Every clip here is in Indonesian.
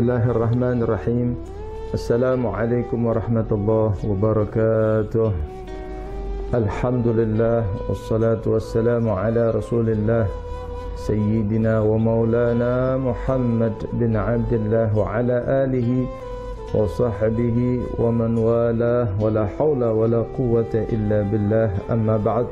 Bismillahirrahmanirrahim. Assalamualaikum warahmatullahi wabarakatuh. Alhamdulillah wassalatu wassalamu ala Rasulillah Sayyidina wa maulana Muhammad bin Abdullah wa ala alihi wa sahbihi wa man walah wa la hawla wa la quwwata illa billah, amma ba'd.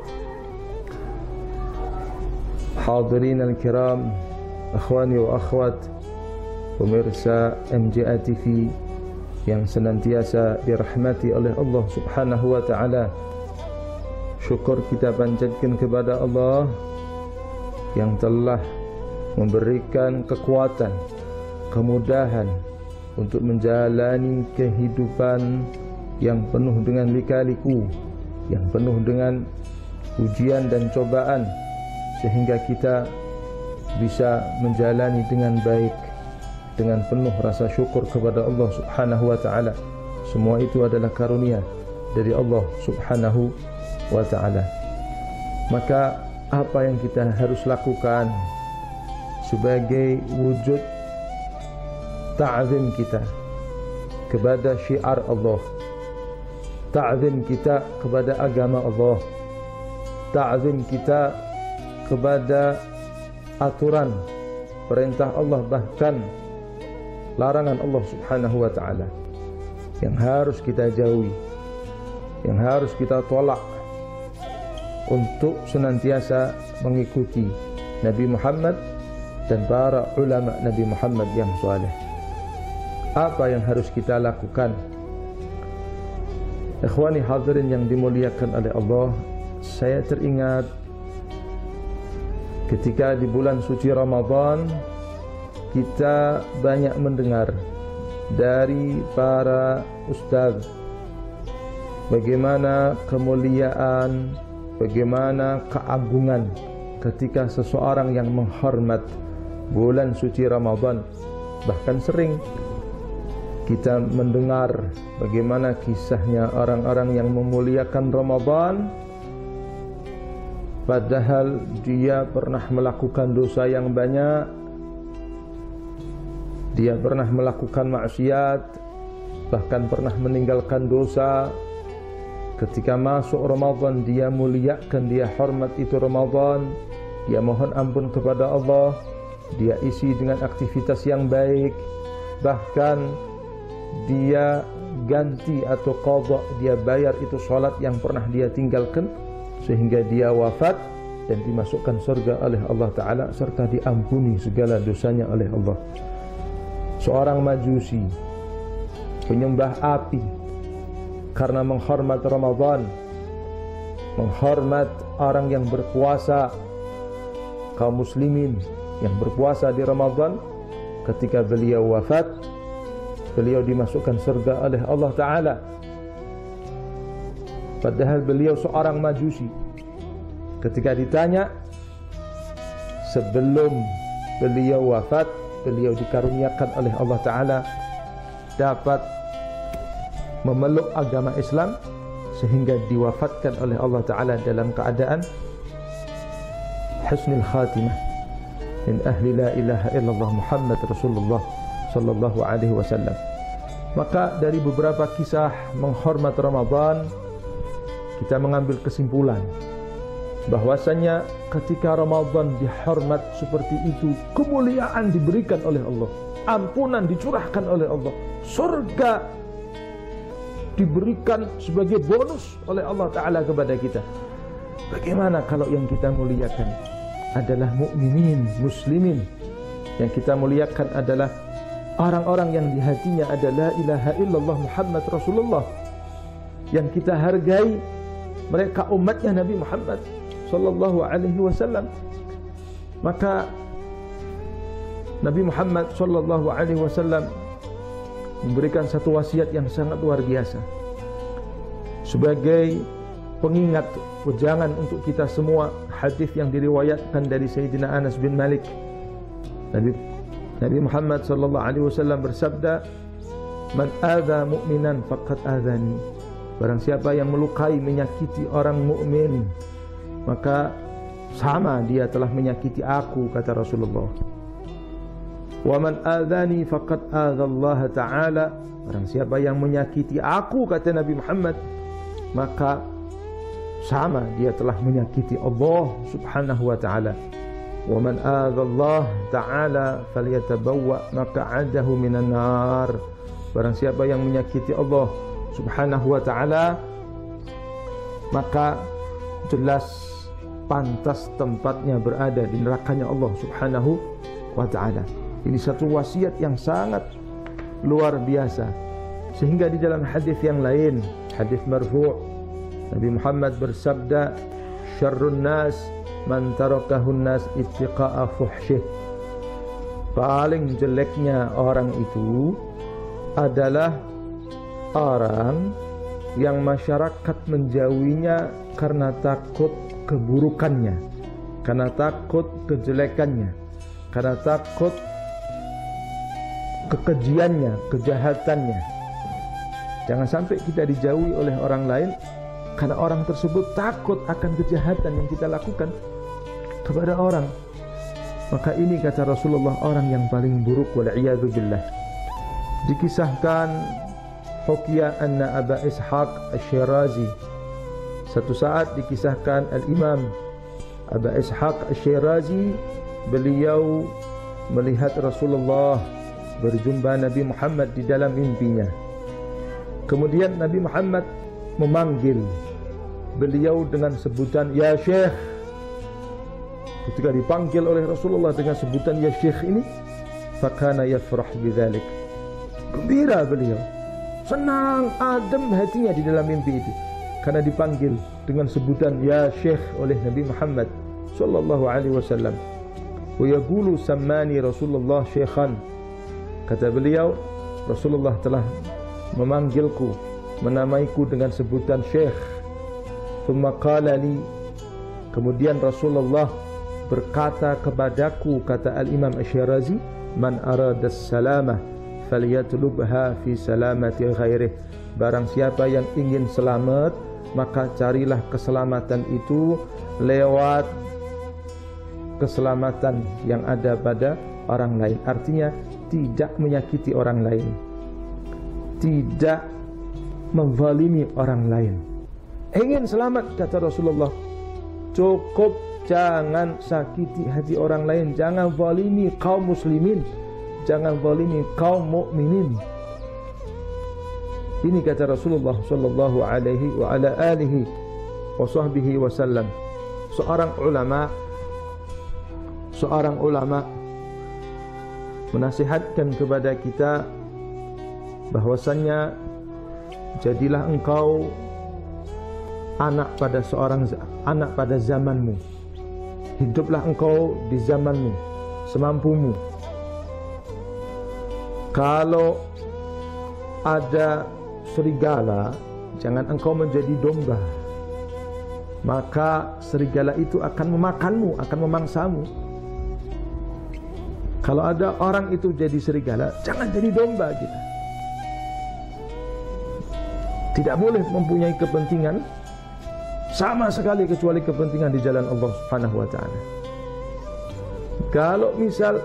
Hadirin al-kiram, akhwani wa akhwat, pemirsa MJA TV yang senantiasa dirahmati oleh Allah Subhanahu wa taala. Syukur kita panjatkan kepada Allah yang telah memberikan kekuatan, kemudahan untuk menjalani kehidupan yang penuh dengan lika-liku, yang penuh dengan ujian dan cobaan, sehingga kita bisa menjalani dengan baik, dengan penuh rasa syukur kepada Allah Subhanahu wa taala. Semua itu adalah karunia dari Allah Subhanahu wa taala. Maka apa yang kita harus lakukan sebagai wujud ta'zim kita kepada syiar Allah, ta'zim kita kepada agama Allah, ta'zim kita kepada aturan perintah Allah, bahkan larangan Allah Subhanahu wa taala, yang harus kita jauhi, yang harus kita tolak, untuk senantiasa mengikuti Nabi Muhammad dan para ulama Nabi Muhammad yang saleh. Apa yang harus kita lakukan? Ikhwani hadirin yang dimuliakan oleh Allah, saya teringat ketika di bulan suci Ramadan kita banyak mendengar dari para ustaz bagaimana kemuliaan, bagaimana keagungan ketika seseorang yang menghormat bulan suci Ramadan. Bahkan sering kita mendengar bagaimana kisahnya orang-orang yang memuliakan Ramadan padahal dia pernah melakukan dosa yang banyak, dia pernah melakukan maksiat, bahkan pernah meninggalkan dosa. Ketika masuk Ramadan dia muliakan, dia hormat itu Ramadan, dia mohon ampun kepada Allah, dia isi dengan aktivitas yang baik, bahkan dia ganti atau qadha, dia bayar itu salat yang pernah dia tinggalkan, sehingga dia wafat dan dimasukkan surga oleh Allah Ta'ala serta diampuni segala dosanya oleh Allah. Seorang majusi, penyembah api, karena menghormat Ramadan, menghormat orang yang berpuasa, kaum muslimin yang berpuasa di Ramadan, ketika beliau wafat, beliau dimasukkan surga oleh Allah Ta'ala. Padahal beliau seorang majusi. Ketika ditanya, sebelum beliau wafat, beliau dikaruniakan oleh Allah Ta'ala dapat memeluk agama Islam, sehingga diwafatkan oleh Allah Ta'ala dalam keadaan husnul khatimah, min ahli la ilaha illallah Muhammad Rasulullah sallallahu alaihi wasallam. Maka dari beberapa kisah menghormat Ramadan, kita mengambil kesimpulan bahwasanya ketika Ramadan dihormat seperti itu, kemuliaan diberikan oleh Allah, ampunan dicurahkan oleh Allah, surga diberikan sebagai bonus oleh Allah Ta'ala kepada kita. Bagaimana kalau yang kita muliakan adalah mukminin, muslimin? Yang kita muliakan adalah orang-orang yang di hatinya ada la ilaha illallah Muhammad Rasulullah. Yang kita hargai mereka umatnya Nabi Muhammad sallallahu alaihi wasallam. Maka Nabi Muhammad sallallahu alaihi wasallam memberikan satu wasiat yang sangat luar biasa sebagai pengingat, wejangan untuk kita semua. Hadis yang diriwayatkan dari Sayyidina Anas bin Malik, Nabi Muhammad sallallahu alaihi wasallam bersabda, "Man adza mu'minan faqad adzani." Barang siapa yang melukai, menyakiti orang mukmin, maka sama dia telah menyakiti aku, kata Rasulullah. Wa man adzani faqad adzallaha ta'ala. Barang siapa yang menyakiti aku, kata Nabi Muhammad, maka sama dia telah menyakiti Allah Subhanahu wa ta'ala. Wa man adzallah ta'ala falyatabawwa maq'adahu minan nar. Barang siapa yang menyakiti Allah Subhanahu wa ta'ala, maka jelas pantas tempatnya berada di nerakanya Allah Subhanahu wa ta'ala. Ini satu wasiat yang sangat luar biasa. Sehingga di dalam hadis yang lain, hadis marfu', Nabi Muhammad bersabda, syarrun nas man tarakahun nas ittiqa'a fuhsyih. Paling jeleknya orang itu adalah orang yang masyarakat menjauhinya karena takut keburukannya, karena takut kejelekannya, karena takut kekejiannya, kejahatannya. Jangan sampai kita dijauhi oleh orang lain karena orang tersebut takut akan kejahatan yang kita lakukan kepada orang. Maka ini kata Rasulullah orang yang paling buruk, wal'iyadzu billah. Dikisahkan Hukiya anna Aba Ishaq Asy-Syirazi, satu saat dikisahkan Al-Imam Aba Ishaq Asy-Syirazi, beliau melihat Rasulullah berjumpa Nabi Muhammad di dalam mimpinya. Kemudian Nabi Muhammad memanggil beliau dengan sebutan ya Syekh. Ketika dipanggil oleh Rasulullah dengan sebutan ya Syekh ini, fakana yafrah bidzalik. Gembira beliau, senang, adem hatinya di dalam mimpi itu karena dipanggil dengan sebutan ya Syekh oleh Nabi Muhammad sallallahu alaihi wasallam. Wa yaqulu sammani Rasulullah syekhan. Kata beliau, Rasulullah telah memanggilku, menamaiku dengan sebutan Syekh. Thumma qala li, kemudian Rasulullah berkata kepadaku, kata Al-Imam Asy-Syirazi, man arada salamah falyatlubha fi salamati ghairih. Barang siapa yang ingin selamat, maka carilah keselamatan itu lewat keselamatan yang ada pada orang lain. Artinya tidak menyakiti orang lain, tidak menzalimi orang lain. Ingin selamat, kata Rasulullah, cukup jangan sakiti hati orang lain, jangan zalimi kaum muslimin, jangan zalimi kaum mukminin. Ini kata Rasulullah sallallahu alaihi wa ala alihi wa sahbihi wasallam. Seorang ulama menasihatkan kepada kita bahwasannya jadilah engkau anak pada zamanmu. Hiduplah engkau di zamanmu semampumu. Kalau ada serigala, jangan engkau menjadi domba, maka serigala itu akan memakanmu, akan memangsamu. Kalau ada orang itu jadi serigala, jangan jadi domba kita. Tidak boleh mempunyai kepentingan sama sekali kecuali kepentingan di jalan Allah Subhanahu wa ta'ala. Kalau misal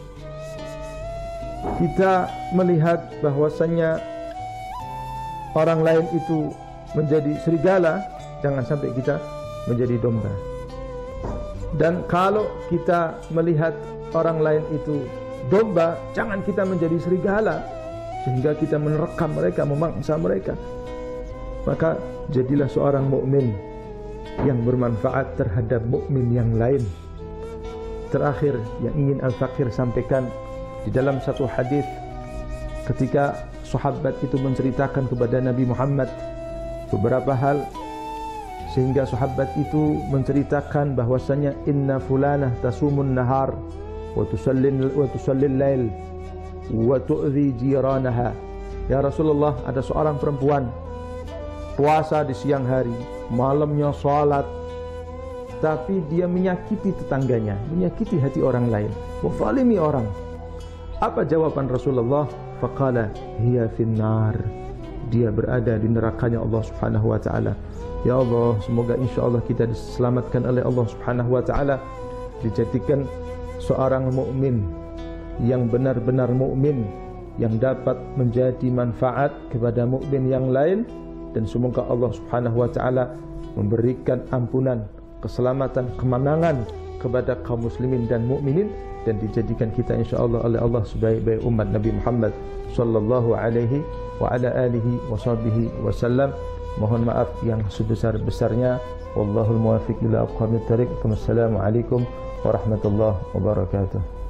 kita melihat bahwasannya orang lain itu menjadi serigala, jangan sampai kita menjadi domba. Dan kalau kita melihat orang lain itu domba, jangan kita menjadi serigala sehingga kita menerkam mereka, memangsa mereka. Maka jadilah seorang mukmin yang bermanfaat terhadap mukmin yang lain. Terakhir yang ingin Al-Fakir sampaikan, di dalam satu hadis ketika sahabat itu menceritakan kepada Nabi Muhammad beberapa hal, sehingga sahabat itu menceritakan bahwasanya inna fulanah tasumun nahar wa tusallil lail wa tu'dhi jiranaha. Ya Rasulullah, ada seorang perempuan puasa di siang hari, malamnya salat, tapi dia menyakiti tetangganya, menyakiti hati orang lain, menzalimi orang. Apa jawaban Rasulullah? Faqala hiya finnar, dia berada di nerakanya Allah Subhanahu wa ta'ala. Ya Allah, semoga insyaallah kita diselamatkan oleh Allah Subhanahu wa ta'ala, dijadikan seorang mukmin yang benar-benar mukmin, yang dapat menjadi manfaat kepada mukmin yang lain, dan semoga Allah Subhanahu wa taala memberikan ampunan, keselamatan, kemenangan kepada kaum muslimin dan mukminin, dan dijadikan kita insyaallah oleh Allah sebaik-baik umat Nabi Muhammad sallallahu alaihi wa ala alihi wa sahbihi wasallam. Mohon maaf yang sebesar-besarnya. Wallahul muwaffiq ila aqwamit thariq. Wassalamualaikum warahmatullahi wabarakatuh.